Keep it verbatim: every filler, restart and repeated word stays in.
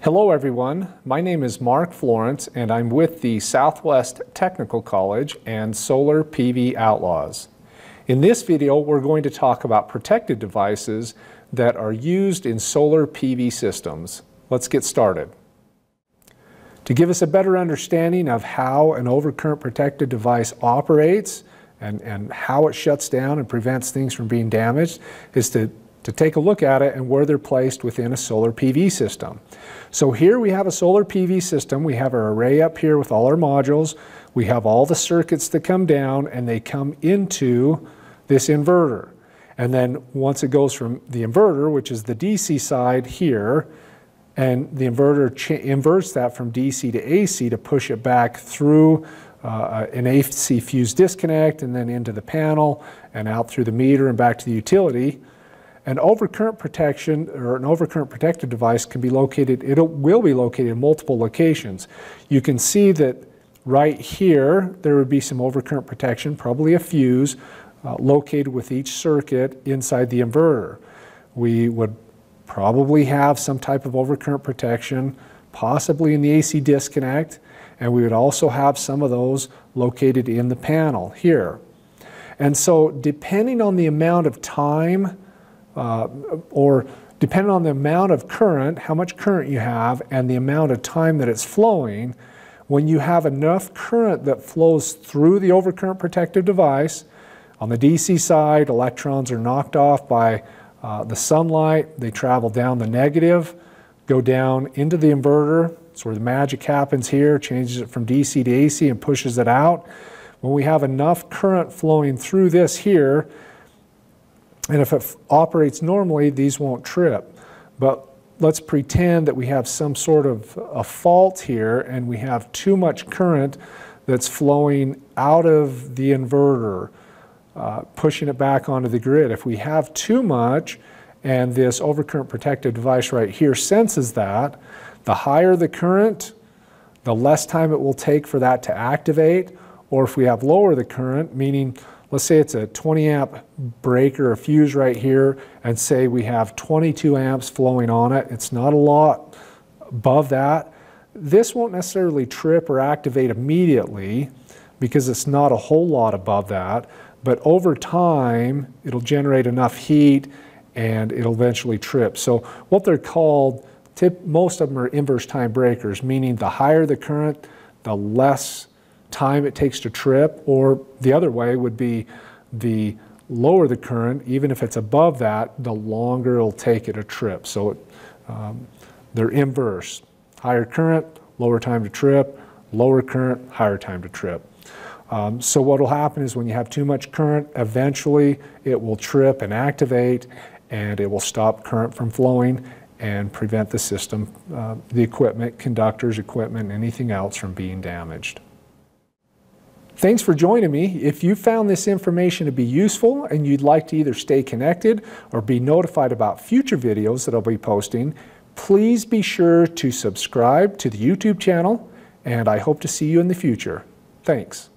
Hello everyone, my name is Mark Florence and I'm with the Southwest Technical College and Solar P V Outlaws. In this video we're going to talk about protected devices that are used in solar P V systems. Let's get started. To give us a better understanding of how an overcurrent protected device operates and, and how it shuts down and prevents things from being damaged is to to take a look at it and where they're placed within a solar P V system. So here we have a solar P V system. We have our array up here with all our modules. We have all the circuits that come down and they come into this inverter. And then once it goes from the inverter, which is the D C side here, and the inverter inverts that from D C to A C to push it back through uh, an A C fuse disconnect and then into the panel and out through the meter and back to the utility. An overcurrent protection or an overcurrent protected device can be located, it will be located in multiple locations. You can see that right here there would be some overcurrent protection, probably a fuse, uh, located with each circuit inside the inverter. We would probably have some type of overcurrent protection, possibly in the A C disconnect, and we would also have some of those located in the panel here. And so depending on the amount of time Uh, or depending on the amount of current, how much current you have, and the amount of time that it's flowing, when you have enough current that flows through the overcurrent protective device, on the D C side, electrons are knocked off by uh, the sunlight. They travel down the negative, go down into the inverter. That's where the magic happens here, changes it from D C to A C and pushes it out. When we have enough current flowing through this here, and if it operates normally, these won't trip. But let's pretend that we have some sort of a fault here and we have too much current that's flowing out of the inverter, uh, pushing it back onto the grid. If we have too much and this overcurrent protective device right here senses that, the higher the current, the less time it will take for that to activate. Or if we have lower the current, meaning let's say it's a twenty amp breaker or fuse right here, and say we have twenty-two amps flowing on it. It's not a lot above that. This won't necessarily trip or activate immediately because it's not a whole lot above that, but over time it'll generate enough heat and it'll eventually trip. So what they're called, tip, most of them are inverse time breakers, meaning the higher the current, the less time it takes to trip, or the other way would be the lower the current, even if it's above that, the longer it'll take it to trip. So it, um, they're inverse. Higher current, lower time to trip, lower current, higher time to trip. Um, so what will happen is when you have too much current, eventually it will trip and activate and it will stop current from flowing and prevent the system, uh, the equipment, conductors, equipment, anything else from being damaged. Thanks for joining me. If you found this information to be useful and you'd like to either stay connected or be notified about future videos that I'll be posting, please be sure to subscribe to the YouTube channel, and I hope to see you in the future. Thanks.